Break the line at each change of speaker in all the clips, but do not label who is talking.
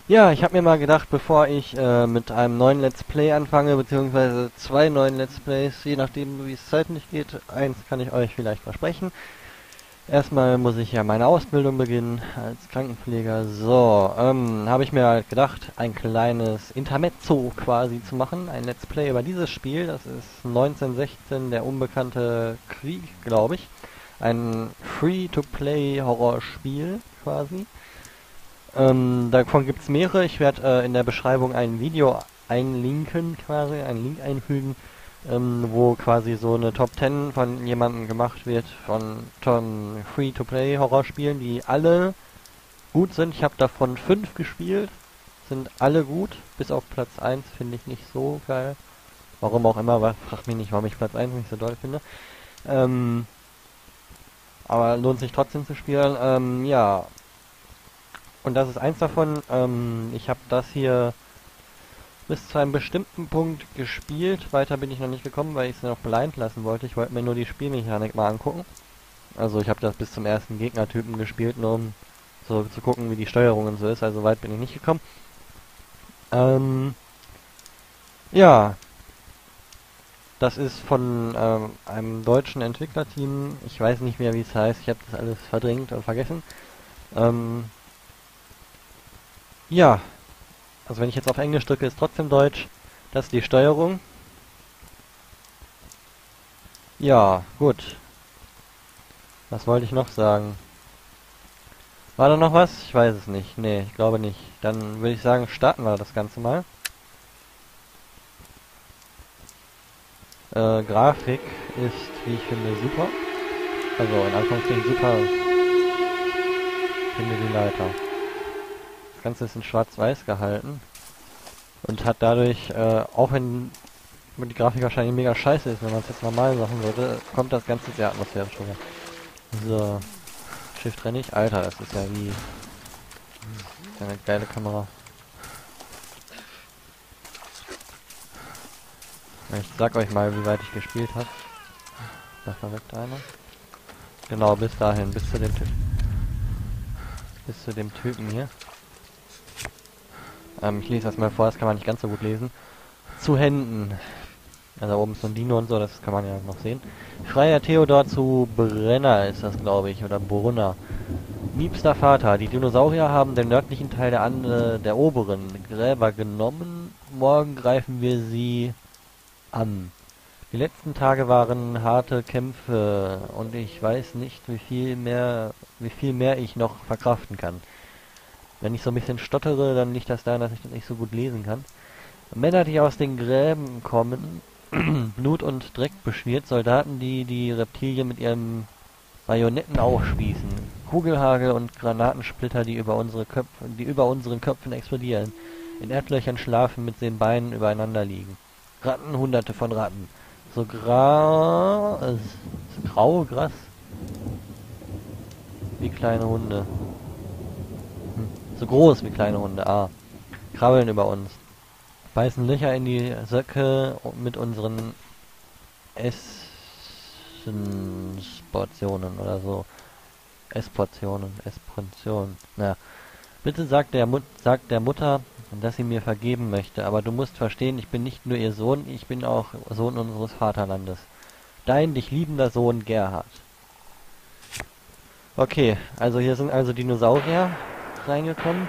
Ja, ich habe mir mal gedacht, bevor ich mit einem neuen Let's Play anfange, beziehungsweise zwei neuen Let's Plays, je nachdem wie es zeitlich geht, eins kann ich euch vielleicht versprechen. Erstmal muss ich ja meine Ausbildung beginnen als Krankenpfleger. So, habe ich mir halt gedacht, ein kleines Intermezzo quasi zu machen, ein Let's Play über dieses Spiel. Das ist 1916, der unbekannte Krieg, glaube ich. Ein Free-to-Play-Horrorspiel quasi. Davon gibt es mehrere. Ich werde in der Beschreibung ein Video einlinken, quasi, einen Link einfügen, wo quasi so eine Top 10 von jemandem gemacht wird, von Free-to-Play-Horrorspielen, die alle gut sind. Ich habe davon 5 gespielt, sind alle gut, bis auf Platz 1 finde ich nicht so geil. Warum auch immer, frag mich nicht, warum ich Platz 1 nicht so doll finde. Aber lohnt sich trotzdem zu spielen. Ja. Und das ist eins davon. Ich habe das hier bis zu einem bestimmten Punkt gespielt. Weiter bin ich noch nicht gekommen, weil ich es noch blind lassen wollte. Ich wollte mir nur die Spielmechanik mal angucken. Also ich habe das bis zum ersten Gegnertypen gespielt, nur um so zu gucken, wie die Steuerung und so ist. Also weit bin ich nicht gekommen. Ja. Das ist von einem deutschen Entwicklerteam. Ich weiß nicht mehr, wie es heißt. Ich habe das alles verdrängt und vergessen. Ja, also wenn ich jetzt auf Englisch drücke, ist trotzdem Deutsch. Das ist die Steuerung. Ja, gut. Was wollte ich noch sagen? War da noch was? Ich weiß es nicht. Nee, ich glaube nicht. Dann würde ich sagen, starten wir das Ganze mal. Grafik ist, wie ich finde, super. Also in Anführungsstrichen super. Ich finde die Leiter. Das Ganze ist in Schwarz-Weiß gehalten. Und hat dadurch, auch wenn die Grafik wahrscheinlich mega scheiße ist, wenn man es jetzt normal machen würde, kommt das Ganze sehr atmosphärisch rüber. So. Shift renne ich. Alter, das ist ja wie... Das ist ja eine geile Kamera. Ich sag euch mal, wie weit ich gespielt habe. Da verreckt einer. Genau, bis dahin, bis zu dem Typen hier. Ich lese das mal vor, das kann man nicht ganz so gut lesen. Zu Händen. Also oben ist so ein Dino und so, das kann man ja noch sehen. Freier Theodor zu Brenner ist das, glaube ich, oder Brunner. Liebster Vater, die Dinosaurier haben den nördlichen Teil der oberen Gräber genommen. Morgen greifen wir sie an. Die letzten Tage waren harte Kämpfe und ich weiß nicht, wie viel mehr ich noch verkraften kann. Wenn ich so ein bisschen stottere, dann liegt das daran, dass ich das nicht so gut lesen kann. Männer, die aus den Gräben kommen, Blut und Dreck beschmiert, Soldaten, die die Reptilien mit ihren Bajonetten aufspießen, Kugelhagel und Granatensplitter, die über unseren Köpfen explodieren, in Erdlöchern schlafen, mit den Beinen übereinander liegen. Ratten, hunderte von Ratten. So grau, Gras, wie kleine Hunde. So groß wie kleine Hunde, krabbeln über uns. Beißen Löcher in die Söcke mit unseren Essensportionen oder so. Essportionen. Na, bitte sagt der Mutter, dass sie mir vergeben möchte, aber du musst verstehen, ich bin nicht nur ihr Sohn, ich bin auch Sohn unseres Vaterlandes. Dein dich liebender Sohn Gerhard. Okay, also hier sind also Dinosaurier reingekommen.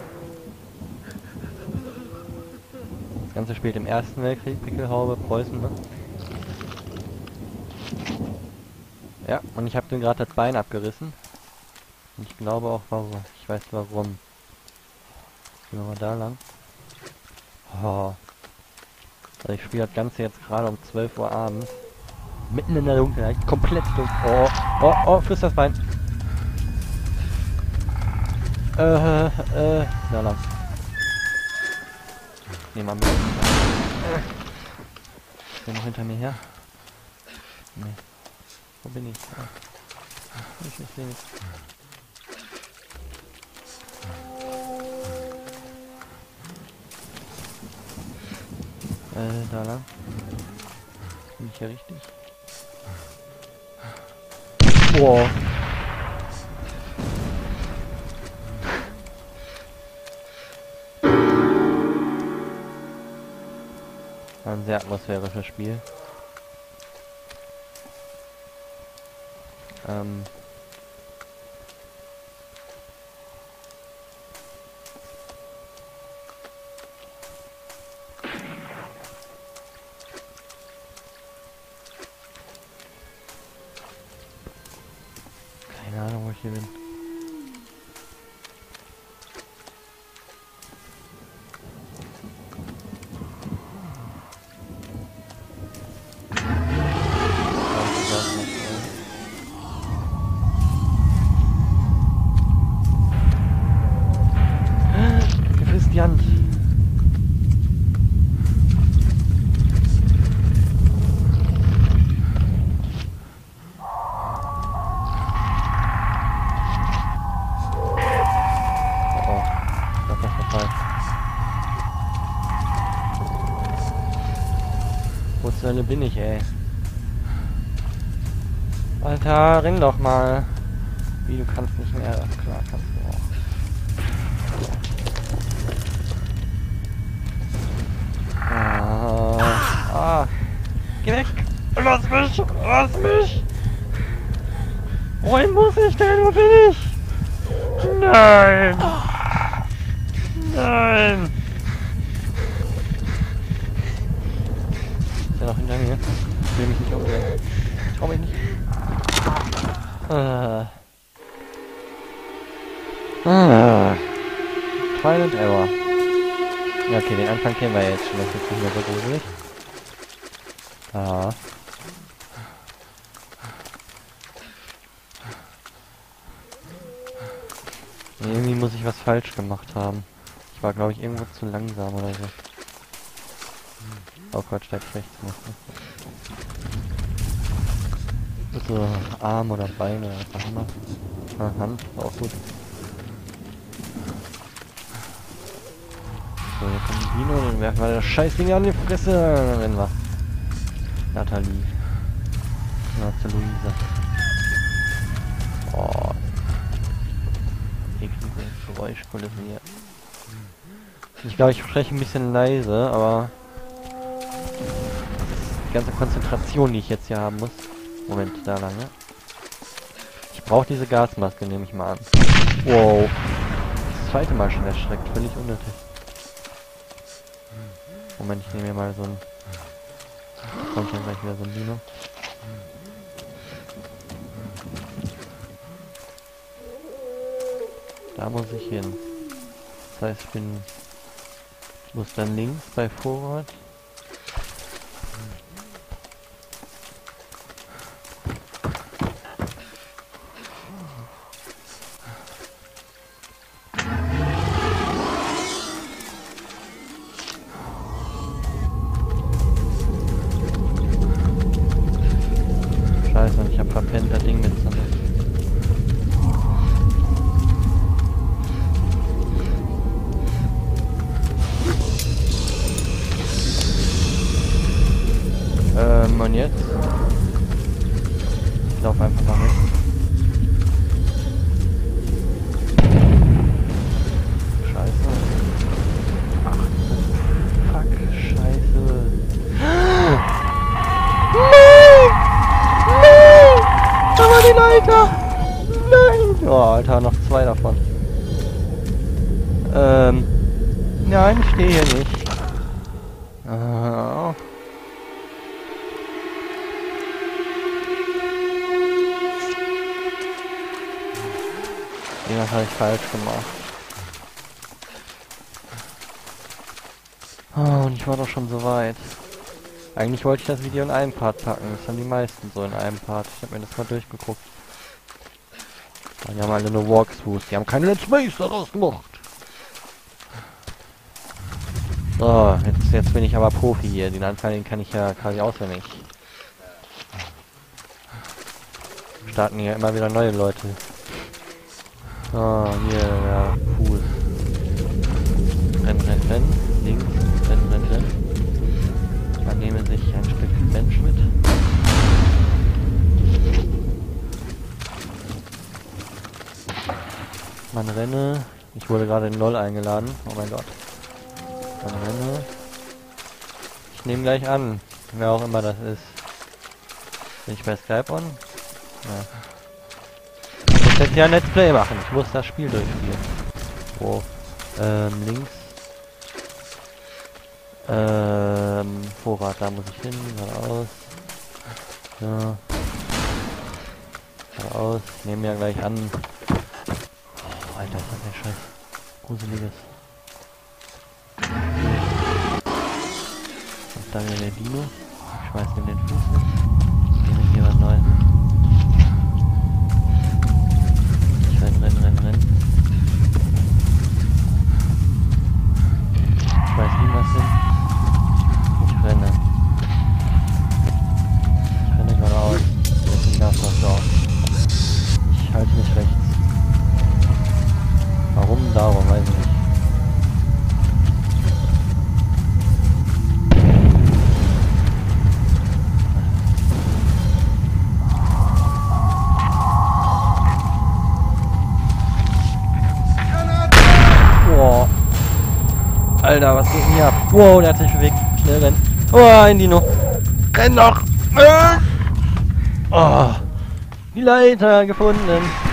Das Ganze spielt im Ersten Weltkrieg, Pickelhaube, Preußen, ne? Ja, und ich habe dem gerade das Bein abgerissen. Und ich glaube auch warum. Ich weiß warum. Gehen wir mal da lang. Oh. Also ich spiele das Ganze jetzt gerade um 12 Uhr abends. Mitten in der Dunkelheit, komplett dunkel. Oh, frisst das Bein. Da lang. Nehmen wir mit. Ist der noch hinter mir her? Nee. Wo bin ich? Ich nicht sehen. Da lang. Bin ich hier richtig? Wow. Ein sehr atmosphärisches Spiel. Keine Ahnung, wo ich hier bin. Christian. Oh, das ist verfallen. Wo zur Hölle bin ich, ey? Alter, renn doch mal. Wie, du kannst nicht mehr? Klar, kannst du auch. Geh weg! Lass mich! Lass mich! Wohin muss ich denn? Wo bin ich? Nein! Nein! Ist er noch hinter mir? Ich will mich nicht umdrehen. Ich trau mich nicht. Trial and Error. Ja, okay, den Anfang kennen wir jetzt schon. Das ist jetzt nicht mehr so gruselig. Ah. Nee, irgendwie muss ich was falsch gemacht haben. Ich war, glaube ich, irgendwo zu langsam oder so. Oh Gott, steigt rechts noch. Ne? So, Arm oder Bein oder was auch immer. Ah, Hand, auch gut. So, hier kommt ein Dino, den werfen wir das Scheißding an die Fresse. Dann rennen wir. Nathalie. Na, zu Luisa. Oh. Eklige Geräuschkulisse hier. Ich glaube, ich spreche ein bisschen leise, aber die ganze Konzentration, die ich jetzt hier haben muss. Moment, da lang, ja? Ich brauche diese Gasmaske, nehme ich mal an. Wow. Das zweite Mal schon erschreckt, völlig unnötig. Moment, ich nehme mir mal so ein... Kommt ja gleich wieder so ein Dino. Da muss ich hin. Das heißt, ich muss dann links bei Vorrat. Scheiße, und ich hab verpennt, das Ding mitzunehmen. Und jetzt? Ich laufe einfach mal weg. Scheiße. Fuck, scheiße. Nein! Nein! Da war die Leiter! Nein! Oh, Alter, noch zwei davon. Nein, ich stehe hier nicht. Oh. Was habe ich falsch gemacht? Oh, und ich war doch schon so weit. Eigentlich wollte ich das Video in einem Part packen. Das haben die meisten so in einem Part. Ich habe mir das mal durchgeguckt. Die haben alle nur Walkthroughs. Die haben keine Let's Plays daraus gemacht. So, jetzt bin ich aber Profi hier. Den Anfang, den kann ich ja quasi auswendig. Starten hier immer wieder neue Leute. Ah, hier, der Fuß. Rennen, rennen, rennen. Links, rennen, rennen, rennen. Man nehme sich ein Stück Mensch mit. Man renne. Ich wurde gerade in LOL eingeladen. Oh mein Gott. Man renne. Ich nehme gleich an. Wer auch immer das ist. Bin ich bei Skype on? Ja. Ich muss jetzt ja ein Let's Play machen. Ich muss das Spiel durchspielen. Wo? Links. Vorrat, da muss ich hin. Geradeaus. So. Geradeaus. Nehme ja gleich an. Oh, Alter, ist das ein Scheiß. Gruseliges. Und dann wieder der Dino. Ich schmeiß ihm den Fuß hin. Nehme hier was Neues. Ich renn. Ich schmeiß ihm was hin. Ich renne. Ich renne geradeaus. Deswegen darf das so. Ich halte mich rechts. Warum? Darum, weiß ich nicht. Boah. Alter, was geht denn hier ab? Wow, der hat sich bewegt. Schnell rennen. Oh, ein Dino. Renn doch! Oh. Die Leiter gefunden.